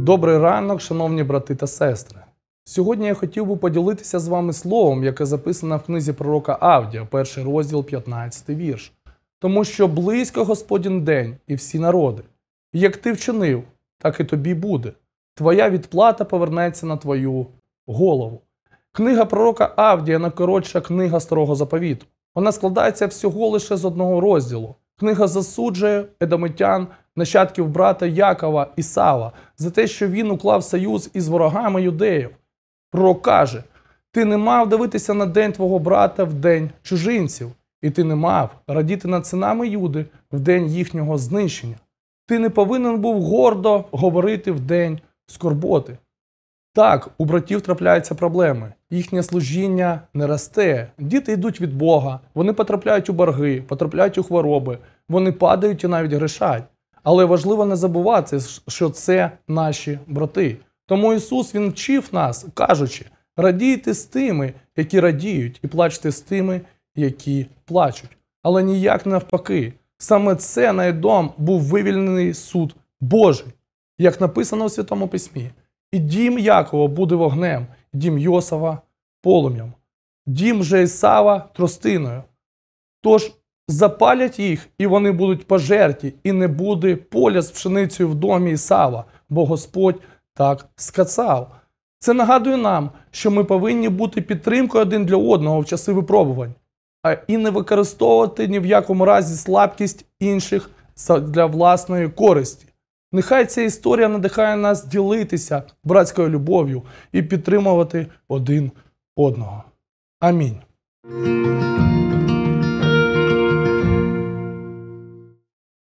Добрий ранок, шановні брати та сестри. Сьогодні я хотів би поділитися з вами словом, яке записано в книзі пророка Авдія, 1 розділ, 15 вірш. Тому що близько Господній день і всі народи. І як ти вчинив, так і тобі буде. Твоя відплата повернеться на твою голову. Книга пророка Авдія – найкоротша книга Старого Заповіту. Вона складається всього лише з одного розділу. Книга засуджує едомитян, нащадків брата Якова Ісава, за те, що він уклав союз із ворогами юдеїв. Пророк каже: «Ти не мав дивитися на день твого брата в день чужинців, і ти не мав радіти над синами Юди в день їхнього знищення. Ти не повинен був гордо говорити в день скорботи». Так, у братів трапляються проблеми. Їхнє служіння не росте. Діти йдуть від Бога, вони потрапляють у борги, потрапляють у хвороби, вони падають і навіть грішать. Але важливо не забувати, що це наші брати. Тому Ісус, Він вчив нас, кажучи: радійте з тими, які радіють, і плачте з тими, які плачуть. Але ніяк не навпаки. Саме це на Едом був вивільнений суд Божий, як написано у Святому Письмі. І дім Якова буде вогнем, дім Йосава – полум'ям, дім же Ісава – тростиною. Тож запалять їх, і вони будуть пожерті, і не буде поля з пшеницею в домі Ісава, бо Господь так сказав. Це нагадує нам, що ми повинні бути підтримкою один для одного в часи випробувань, і не використовувати ні в якому разі слабкість інших для власної користі. Нехай ця історія надихає нас ділитися братською любов'ю і підтримувати один одного. Амінь.